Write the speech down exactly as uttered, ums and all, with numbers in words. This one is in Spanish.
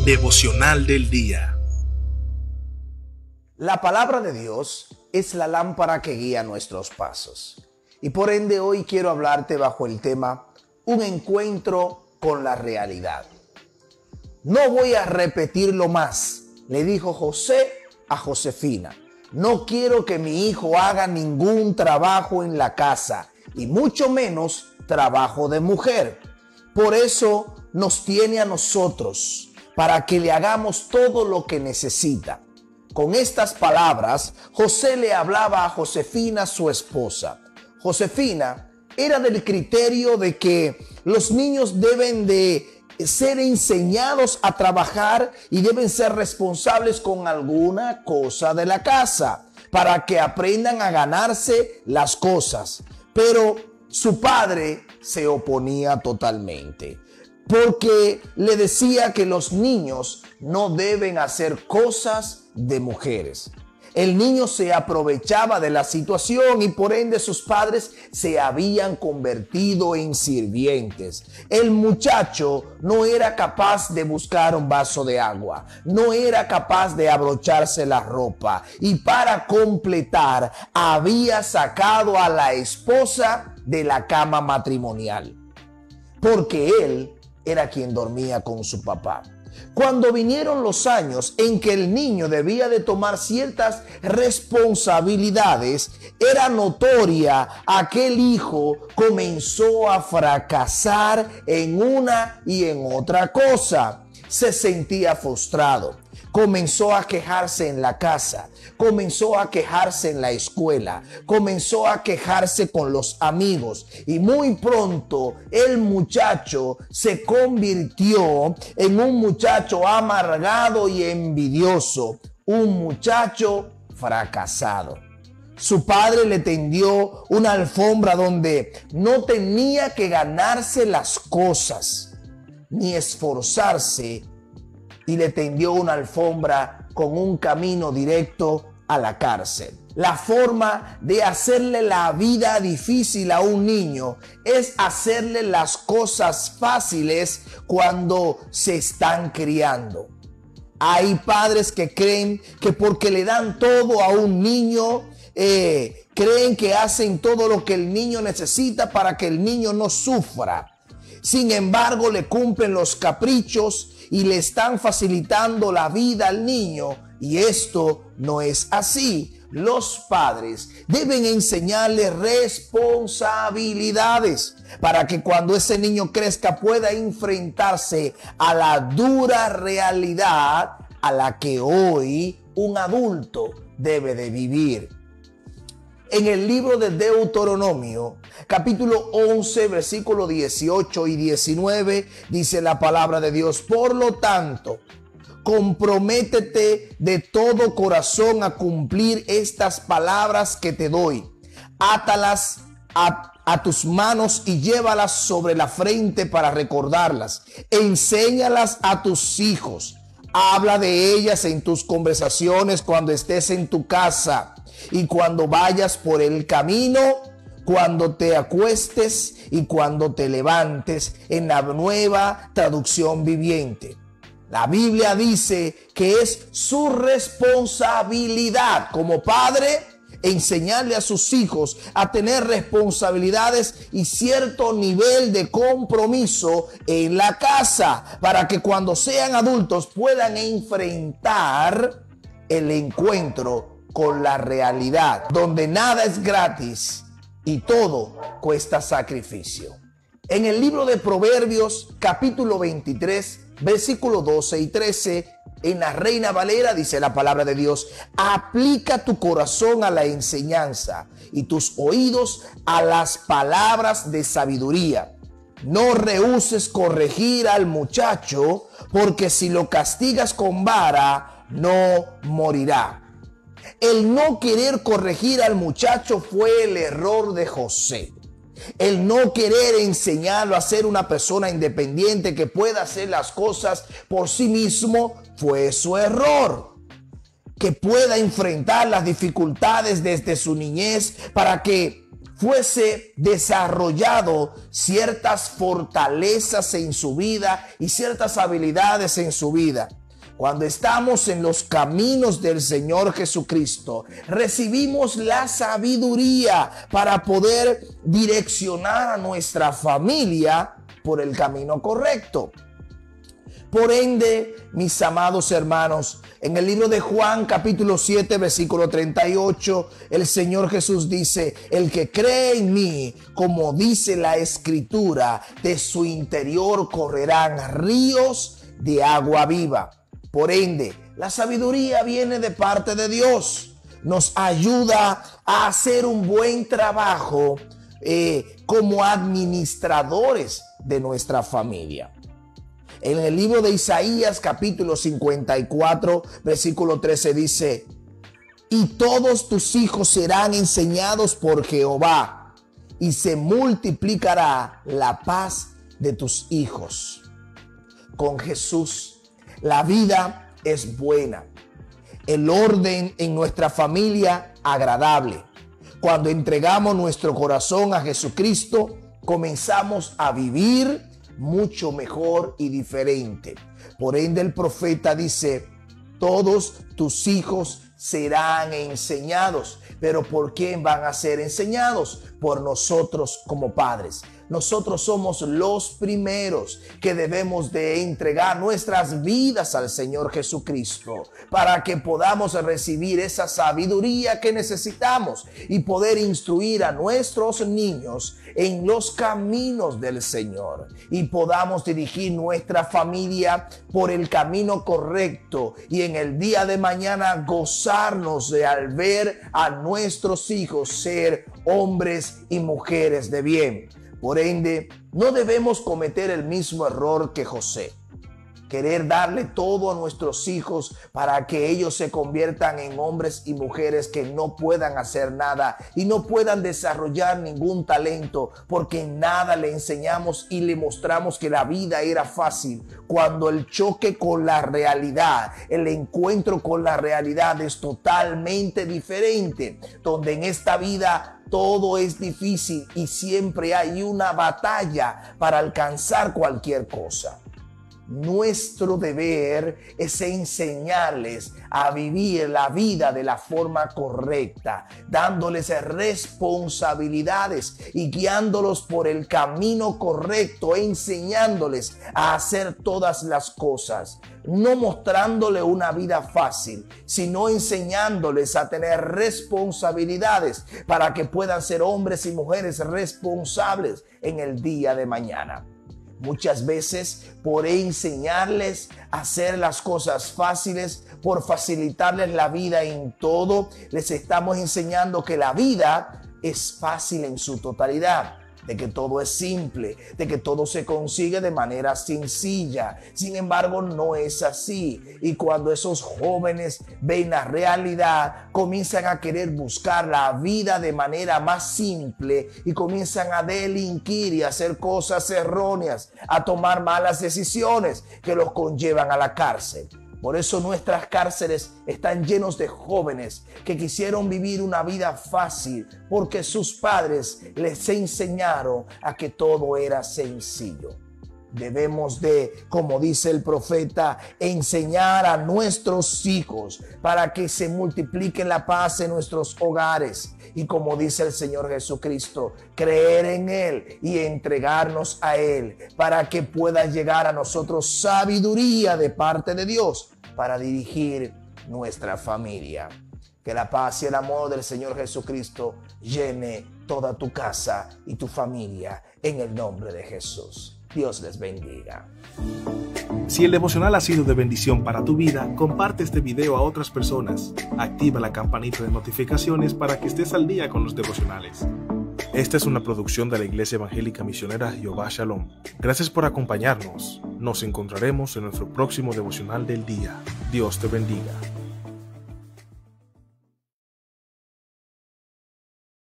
Devocional del día. La palabra de Dios es la lámpara que guía nuestros pasos. Y por ende hoy quiero hablarte bajo el tema un encuentro con la realidad. No voy a repetirlo más, le dijo José a Josefina. No quiero que mi hijo haga ningún trabajo en la casa y mucho menos trabajo de mujer. Por eso nos tiene a nosotros, para que le hagamos todo lo que necesita. Con estas palabras, José le hablaba a Josefina, su esposa. Josefina era del criterio de que los niños deben de ser enseñados a trabajar y deben ser responsables con alguna cosa de la casa para que aprendan a ganarse las cosas. Pero su padre se oponía totalmente, porque le decía que los niños no deben hacer cosas de mujeres. El niño se aprovechaba de la situación y por ende sus padres se habían convertido en sirvientes. El muchacho no era capaz de buscar un vaso de agua, no era capaz de abrocharse la ropa y para completar había sacado a la esposa de la cama matrimonial, porque él era quien dormía con su papá. Cuando vinieron los años en que el niño debía de tomar ciertas responsabilidades, era notoria, aquel hijo comenzó a fracasar en una y en otra cosa. Se sentía frustrado, comenzó a quejarse en la casa, comenzó a quejarse en la escuela, comenzó a quejarse con los amigos y muy pronto el muchacho se convirtió en un muchacho amargado y envidioso, un muchacho fracasado. Su padre le tendió una alfombra donde no tenía que ganarse las cosas ni esforzarse, y le tendió una alfombra con un camino directo a la cárcel. La forma de hacerle la vida difícil a un niño es hacerle las cosas fáciles cuando se están criando. Hay padres que creen que porque le dan todo a un niño, eh, creen que hacen todo lo que el niño necesita para que el niño no sufra. Sin embargo, le cumplen los caprichos y le están facilitando la vida al niño. Y esto no es así. Los padres deben enseñarle responsabilidades para que cuando ese niño crezca pueda enfrentarse a la dura realidad a la que hoy un adulto debe de vivir. En el libro de Deuteronomio, capítulo once, versículos dieciocho y diecinueve, dice la palabra de Dios: por lo tanto, comprométete de todo corazón a cumplir estas palabras que te doy. Átalas a, a tus manos y llévalas sobre la frente para recordarlas. Enséñalas a tus hijos. Habla de ellas en tus conversaciones cuando estés en tu casa y cuando vayas por el camino, cuando te acuestes y cuando te levantes, en la Nueva Traducción Viviente. La Biblia dice que es su responsabilidad como padre enseñarle a sus hijos a tener responsabilidades y cierto nivel de compromiso en la casa para que cuando sean adultos puedan enfrentar el encuentro con la realidad, donde nada es gratis y todo cuesta sacrificio. En el libro de Proverbios, capítulo veintitrés, versículos doce y trece, en la Reina Valera dice la palabra de Dios: aplica tu corazón a la enseñanza y tus oídos a las palabras de sabiduría. No rehuses corregir al muchacho, porque si lo castigas con vara, no morirá. El no querer corregir al muchacho fue el error de José. El no querer enseñarlo a ser una persona independiente que pueda hacer las cosas por sí mismo fue su error. Que pueda enfrentar las dificultades desde su niñez para que fuese desarrollado ciertas fortalezas en su vida y ciertas habilidades en su vida. Cuando estamos en los caminos del Señor Jesucristo, recibimos la sabiduría para poder direccionar a nuestra familia por el camino correcto. Por ende, mis amados hermanos, en el libro de Juan capítulo siete versículo treinta y ocho, el Señor Jesús dice: el que cree en mí, como dice la Escritura, de su interior correrán ríos de agua viva. Por ende, la sabiduría viene de parte de Dios. Nos ayuda a hacer un buen trabajo eh, como administradores de nuestra familia. En el libro de Isaías capítulo cincuenta y cuatro versículo trece dice: y todos tus hijos serán enseñados por Jehová, y se multiplicará la paz de tus hijos. Con Jesús la vida es buena, el orden en nuestra familia agradable. Cuando entregamos nuestro corazón a Jesucristo, comenzamos a vivir mucho mejor y diferente. Por ende, el profeta dice: todos tus hijos serán enseñados. ¿Pero por quién van a ser enseñados? Por nosotros como padres. Nosotros somos los primeros que debemos de entregar nuestras vidas al Señor Jesucristo para que podamos recibir esa sabiduría que necesitamos y poder instruir a nuestros niños en los caminos del Señor y podamos dirigir nuestra familia por el camino correcto y en el día de mañana gozarnos de al ver a nuestros hijos ser hombres y mujeres de bien. Por ende, no debemos cometer el mismo error que José. Querer darle todo a nuestros hijos para que ellos se conviertan en hombres y mujeres que no puedan hacer nada y no puedan desarrollar ningún talento, porque en nada le enseñamos y le mostramos que la vida era fácil, cuando el choque con la realidad, el encuentro con la realidad es totalmente diferente, donde en esta vida todo es difícil y siempre hay una batalla para alcanzar cualquier cosa. Nuestro deber es enseñarles a vivir la vida de la forma correcta, dándoles responsabilidades y guiándolos por el camino correcto, enseñándoles a hacer todas las cosas, no mostrándole una vida fácil, sino enseñándoles a tener responsabilidades para que puedan ser hombres y mujeres responsables en el día de mañana. Muchas veces por enseñarles a hacer las cosas fáciles, por facilitarles la vida en todo, les estamos enseñando que la vida es fácil en su totalidad, de que todo es simple, de que todo se consigue de manera sencilla. Sin embargo, no es así. Y cuando esos jóvenes ven la realidad, comienzan a querer buscar la vida de manera más simple y comienzan a delinquir y a hacer cosas erróneas, a tomar malas decisiones que los conllevan a la cárcel. Por eso nuestras cárceles están llenos de jóvenes que quisieron vivir una vida fácil porque sus padres les enseñaron a que todo era sencillo. Debemos de, como dice el profeta, enseñar a nuestros hijos para que se multiplique la paz en nuestros hogares. Y como dice el Señor Jesucristo, creer en Él y entregarnos a Él para que pueda llegar a nosotros sabiduría de parte de Dios para dirigir nuestra familia. Que la paz y el amor del Señor Jesucristo llene toda tu casa y tu familia en el nombre de Jesús. Dios les bendiga. Si el devocional ha sido de bendición para tu vida, comparte este video a otras personas. Activa la campanita de notificaciones para que estés al día con los devocionales. Esta es una producción de la Iglesia Evangélica Misionera Jehová Shalom. Gracias por acompañarnos. Nos encontraremos en nuestro próximo devocional del día. Dios te bendiga.